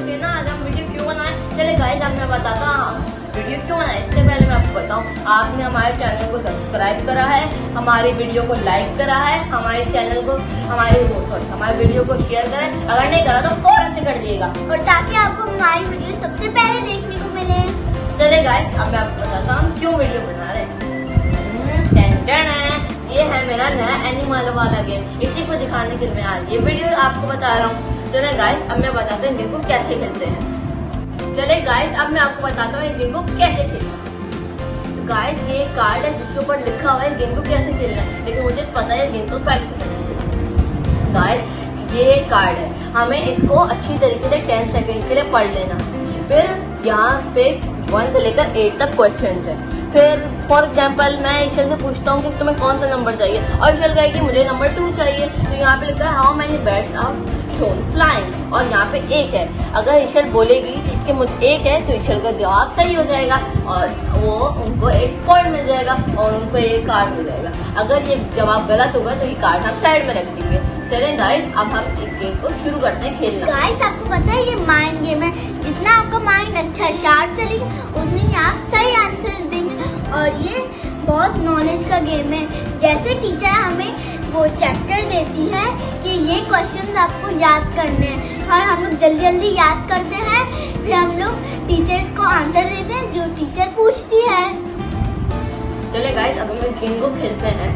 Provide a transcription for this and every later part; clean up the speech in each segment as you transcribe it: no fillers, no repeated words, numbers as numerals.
पूछते हैं ना आज हम वीडियो क्यों बनाए। चले गाइस अब मैं बताता हूँ वीडियो क्यों बनाए। इससे पहले मैं आपको बताऊँ, आपने हमारे चैनल को सब्सक्राइब करा है, हमारी वीडियो को लाइक करा है, हमारे चैनल को हमारे वीडियो को शेयर करा है। अगर नहीं करा तो फौरन से कर दिएगा, और ताकि आपको हमारी वीडियो सबसे पहले देखने को मिले। चले गाइस अब मैं आपको बताता हूँ क्यों वीडियो बना रहे हैं। ये है मेरा नया एनिमल वाला गेम, इसी को दिखाने के लिए मैं आज ये वीडियो आपको बता रहा हूँ। चले गाइस अब मैं बताता हूँ गेम को कैसे खेलते हैं। चले गाइस अब मैं आपको बताता हूँ गेम को कैसे खेलते हैं। गाइस ये कार्ड है जिसके ऊपर लिखा हुआ है गेम को कैसे खेलना है, लेकिन मुझे पता है गेम को पहले से खेलना। गाइस ये कार्ड है, हमें इसको अच्छी तरीके से 10 सेकंड के लिए पढ़ लेना। फिर यहाँ पे 1 से लेकर 8 तक क्वेश्चन है। फिर फॉर एग्जाम्पल मैं ईशल से पूछता हूँ कि तुम्हें कौन सा नंबर चाहिए, और ईशल कहे कि मुझे नंबर 2 चाहिए। तो यहाँ पे लिखा है how many birds are shown flying, और यहाँ पे 1 है। अगर ईशल बोलेगी कि मुझे 1 है तो ईशल का जवाब सही हो जाएगा और वो उनको 1 पॉइंट मिल जाएगा और उनको 1 कार्ड मिल जाएगा। अगर ये जवाब गलत होगा तो ये कार्ड हम साइड में रख देंगे। चलें गाइस अब हम इस गेम को शुरू करते हैं खेलना। गाइस आपको पता है ये माइंड गेम है, जितना आपका माइंड अच्छा शार्प चलेगा उतने ही आप सही आंसर्स देंगे, और ये बहुत नॉलेज का गेम है। जैसे टीचर हमें वो चैप्टर देती है कि ये क्वेश्चंस आपको याद करने हैं, और हम लोग जल्दी जल्दी याद करते हैं, फिर हम लोग टीचर्स को आंसर देते हैं जो टीचर पूछती है। चले गाइस अब हम गेम को खेलते हैं।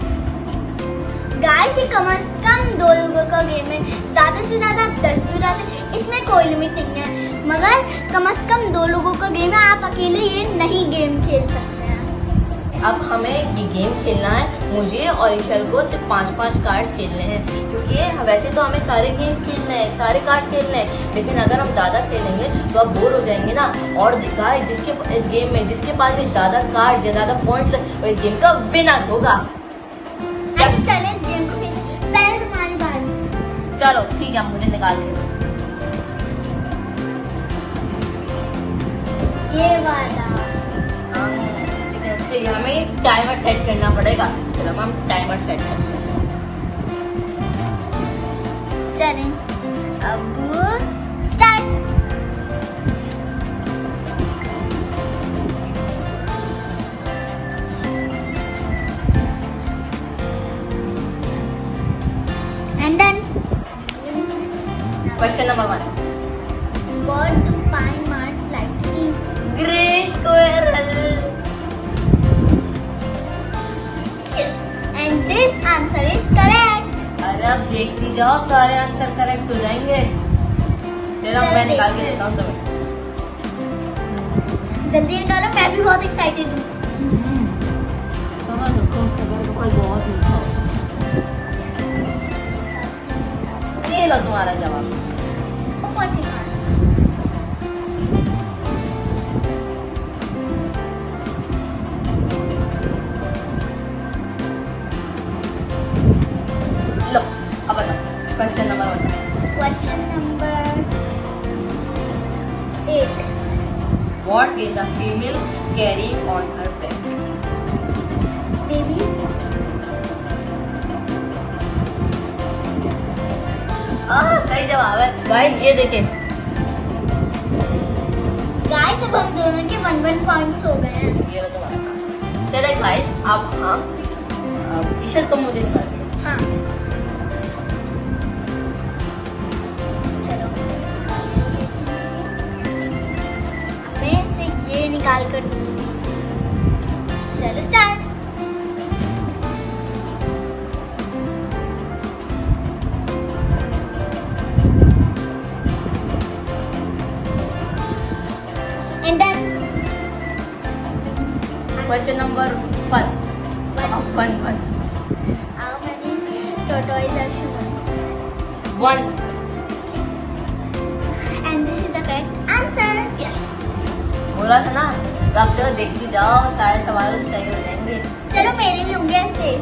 गाइस ये कम से कम 2 लोगों का गेम है, ज्यादा से ज्यादा आप 10 भी उड़ा सकते, इसमें कोई लिमिट नहीं है, मगर कम से कम 2 लोगों का गेम है, आप अकेले ये नहीं गेम खेल सकते हैं। अब हमें ये गेम खेलना है, मुझे और ईशल को सिर्फ 5-5 कार्ड्स खेलने हैं, क्योंकि वैसे तो हमें सारे गेम्स खेलने हैं, सारे कार्ड्स खेलने हैं, लेकिन अगर हम ज्यादा खेलेंगे तो आप बोर हो जाएंगे ना। और गाइस जिसके इस गेम में जिसके पास भी ज्यादा कार्ड या ज्यादा पॉइंट्स है वो इस गेम का विनर होगा। चले इस गेम को पहले तुम्हारी बारी। चलो ठीक है, मुझे निकाल के ये वाला। लेकिन उसके लिए हमें टाइमर सेट करना पड़ेगा। चलो हम टाइमर सेट करते हैं। चलें अब start. And then question number 1, what do pine marks like to eat? Grey squirrel. And this answer is correct. अरे अब देखती जाओ सारे आंसर करेक्ट हो जाएंगे। चलो मैं निकाल के देता हूँ तुम्हें। जल्दी निकालो, मैं भी बहुत एक्साइटेड हूँ। बहुत मीठा हो। ये लो तुम्हारा जवाब। लो अब बताओ question number 1। Question number 8। What is a female carrying on her back? Babies. सही जवाब है। गाइस ये देखें। गाइस अब हम दोनों के 1-1 पॉइंट्स हो गए हैं। ये लो तुम्हारा। चले गाइस अब हम ईशल तुम मुझे निकाल दो। हाँ चलो मैं से ये निकाल कर दूंगी। चलो start. And then question number 1। how many tortoises are human? 1। And this is the correct answer. Yes. बोला था ना, अब तो देखती जाओ सारे सवाल सही हो जाएंगे। चलो मेरे भी होंगे ऐसे।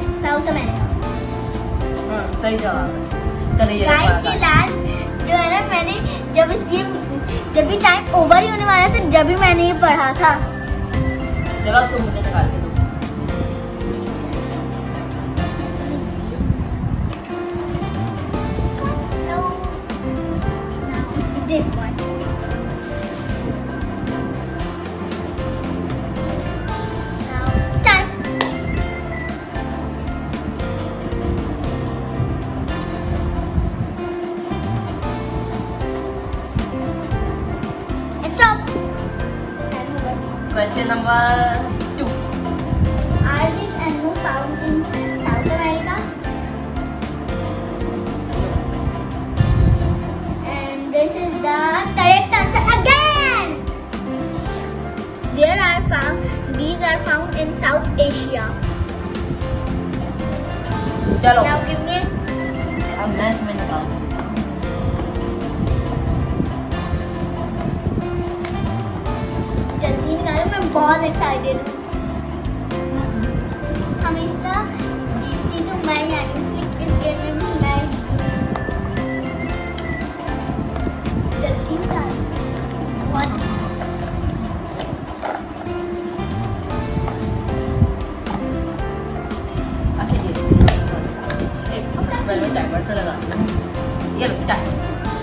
South America. हाँ सही जवाब है। चलिए गाइस ये लास्ट जो है ना, मैंने जब भी टाइम ओवर ही होने वाला था जब भी मैंने ये पढ़ा था। चलो अब तुम मुझे निकाल के दो। This one. Now start. And stop. Question number 2. Are these animals found in South America? And this is the correct answer again. These are found in South Asia. चलो Now give me. अब मैं तुम्हें निकाल के देता हूँ। जल्दी निकालो, मैं बहुत एक्साइटेड हूँ। हमेशा जीतती तो मैं ही आई हूँ, इसलिए इस गेम में भी मैं ही जीतूंगी। जल्दी निकालो। बहुत अच्छा ये एक पहले मैं टाइमर से लगा दूँ। ये लो स्टार्ट।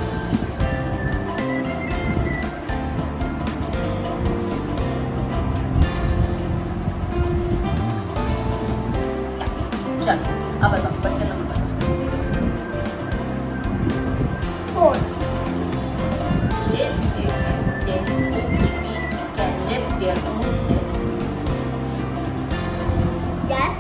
चलो अब बताओ question number 4. Is it can lift their own desk? Yes.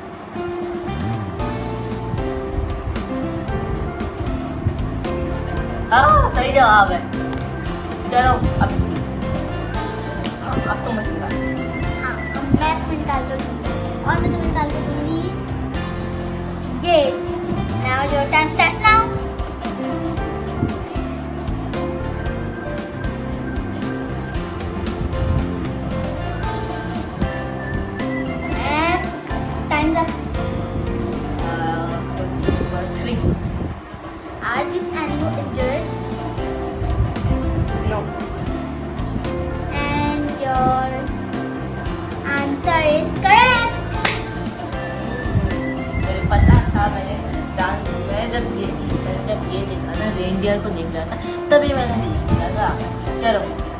हाँ सही जवाब है। चलो अब तुम मुझे निकालो। हाँ, अब मैं तुम्हें निकाल कर दूँगी और मैं तुम्हें निकाल कर दूँगी ये। Now your time starts now. And time's up. Question number 3. Are these animals injured? No. And your answer is correct. मुझे पता था। मैंने जब ये देखा ना, रेनडियर को देख रहा था तभी मैंने देख लिया था। चलो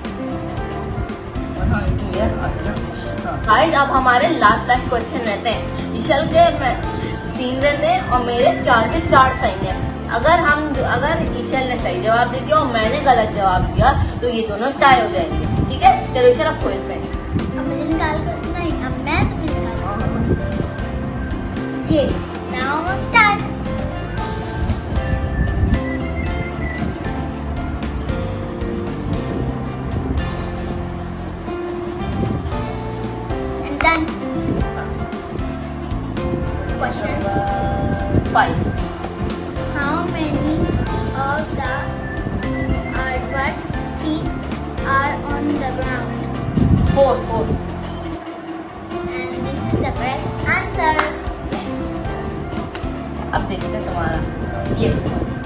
हाँ ये तो मेरा कार्ड है ना। गाइस अब हमारे लास्ट क्वेश्चन रहते हैं। ईशल के 3 रहते हैं और मेरे 4 के 4 सही हैं। अगर ईशल ने सही जवाब दे दिया और मैंने गलत जवाब दिया तो ये दोनों टाई हो जाएंगे। ठीक है चलो ईशल अब खोलते हैं। अब मुझे निकाल कर नहीं, अब मैं तुम्हें निकाल ये। Now start. And done. Question number 5. How many of the artwork's feet are on the ground? 4. And this is the correct answer. Yes. अब देखते हैं तुम्हारा ये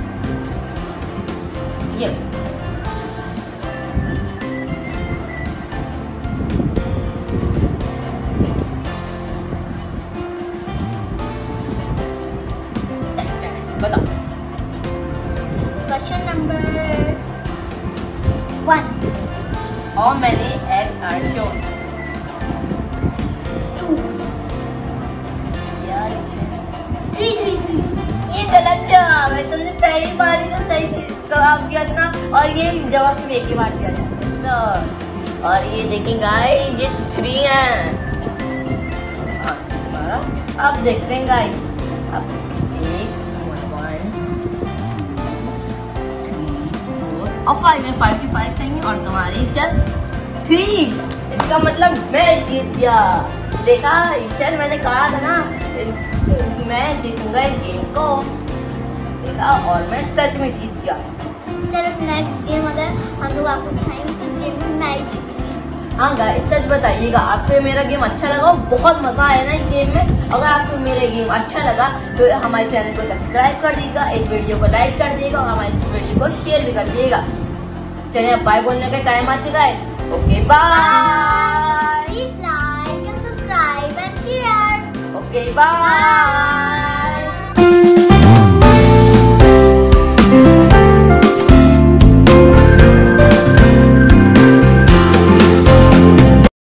बताओ। Question number 1. How many eggs are shown? 2. यार 3. ये गलत जवाब है। तुमने पहली बार ही तो सही जवाब दिया था ना, और ये जवाब में एक ही बार दिया जाता है। और ये देखें गाइस ये 3 है। अब देखते हैं गाइस। अब 1 2 3 4 और 5 में 5 की 5 सही है और तुम्हारी ईशल 3। इसका मतलब मैं जीत गया। देखा ईशल, मैंने कहा था ना मैं जीतूंगा इस गेम को। देखा और मैं सच में जीत गया। चलो नेक्स्ट गेम अगर हम लोग आपको दिखाएंगे तो गेम में मैं ही जीतूंगी। हाँ गाइस सच बताइएगा, आपको ये मेरा गेम अच्छा लगा? बहुत मजा आया ना इस गेम में। अगर आपको मेरा गेम अच्छा लगा तो हमारे चैनल को सब्सक्राइब कर दीजिएगा, इस वीडियो को लाइक कर दिएगा और हमारे वीडियो को शेयर भी कर दिएगा। चलिए अब बाय बोलने का टाइम आ चुका है। Okay bye. Please like and subscribe and share. Okay bye.